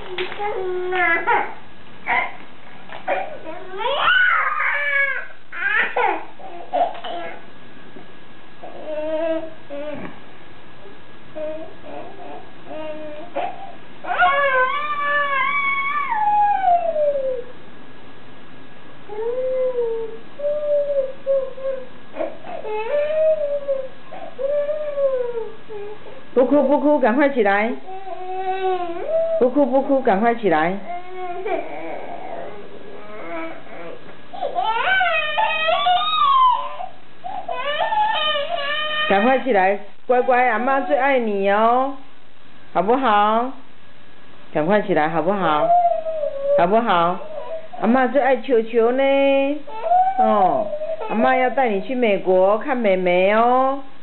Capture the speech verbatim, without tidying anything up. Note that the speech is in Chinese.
不哭不哭，赶快起来！不哭不哭，赶快起来！赶快起来，乖乖，阿妈最爱你哦，好不好？赶快起来，好不好？好不好？阿妈最爱球球呢，哦，阿妈要带你去美国看妹妹哦。